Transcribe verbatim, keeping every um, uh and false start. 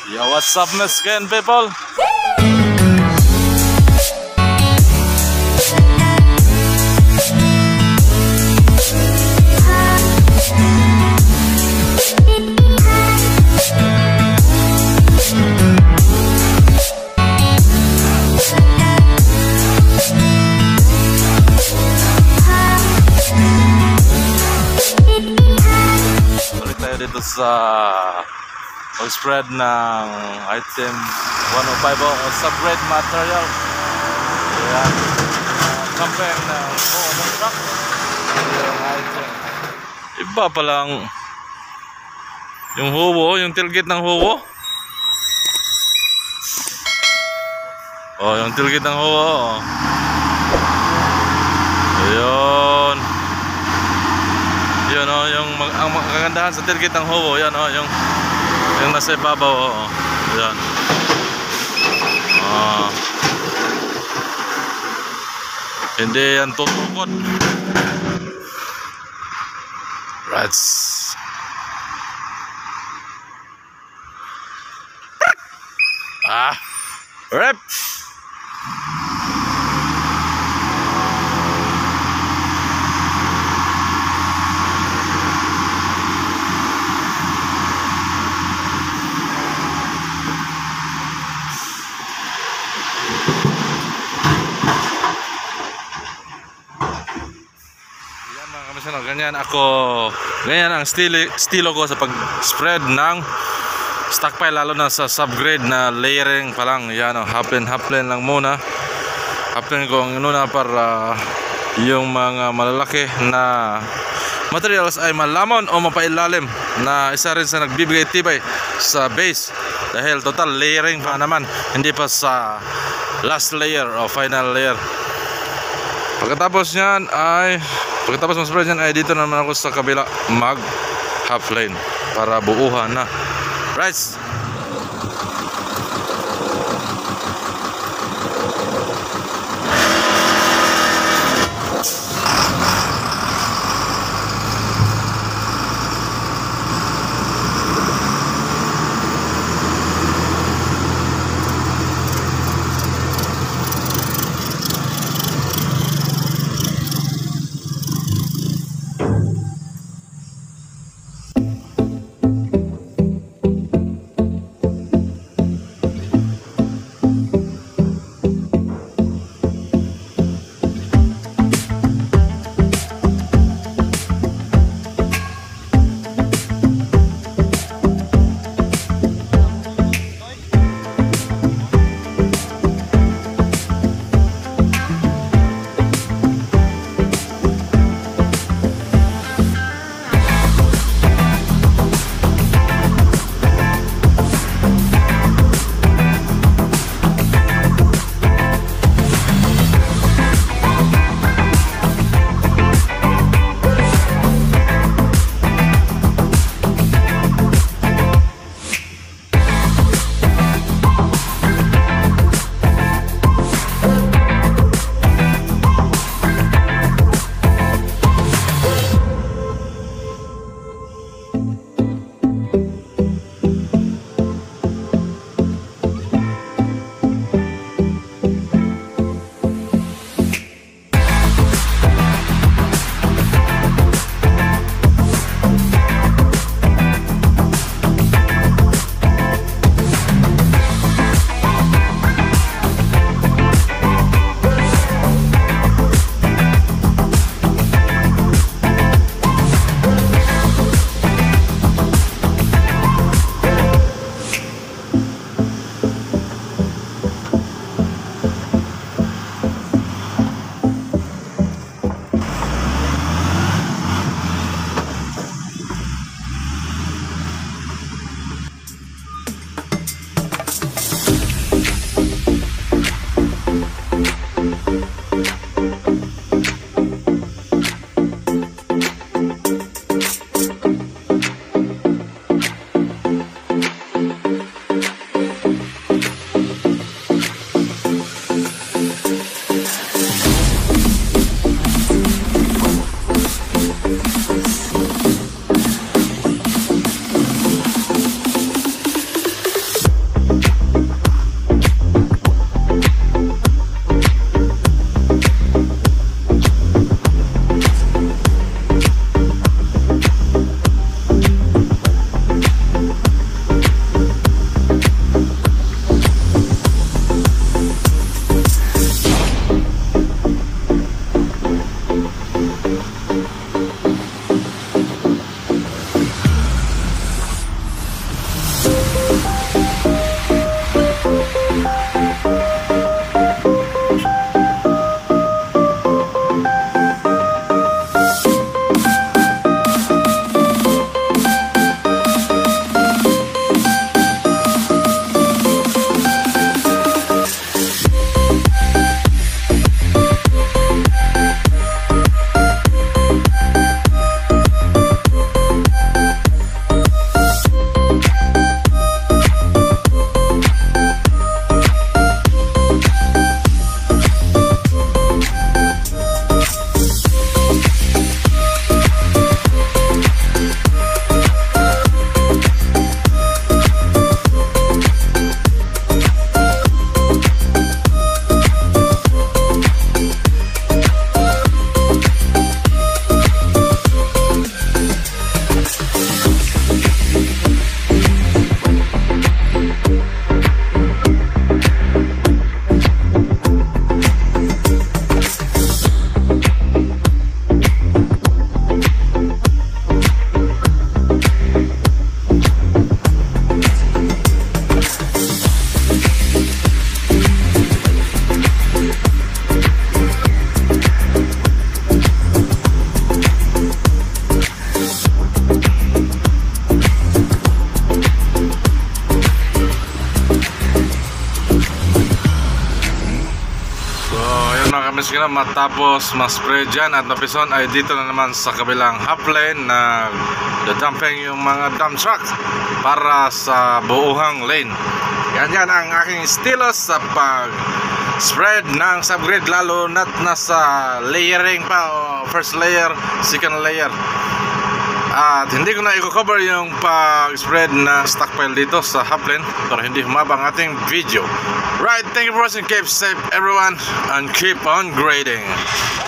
Yo, what's up, Miss Ken people? Balik tayo dito sa mag-spread ng item one oh five o subgrade material. Ayan, uh, campaign ng buo ng truck. Yung item iba pa lang yung huwo, yung tailgate ng huwo. Oh, yung tailgate ng huwo, oh. Ayun. Yun, oh, yung ang kagandahan sa tailgate ng huwo, yan, oh, yung yung nasa ibabaw, oh. Yan. Ah. Hindi yan tutukod. Right. Ah. Rep. Ganyan ako, ganyan ang stilo, stilo ko sa pag-spread ng stockpile, lalo na sa subgrade na layering pa lang. Yan, oh, half-lane, half-lane lang muna. Half-lane ko ang inuna para yung mga malalaki na materials ay malamon o mapailalim, na isa rin sa nagbibigay tibay sa base, dahil total layering pa naman, hindi pa sa last layer o final layer. Pagkatapos nyan ay Pagkatapos ng spread yan ay dito naman ako sa kabila mag half lane para buuhan na. Right. promise ko na matapos ma-spread dyan at mapison ay dito na naman sa kabilang half lane na dadumping yung mga dump truck para sa buuhang lane. Yan yan ang aking estilo sa pag spread ng subgrade, lalo na't nasa layering pa o first layer, second layer. At hindi ko na i-cover yung pag-spread na stockpile dito sa half lane para hindi humaba ang ating video. Right, thank you for watching. Keep safe everyone and keep on grading.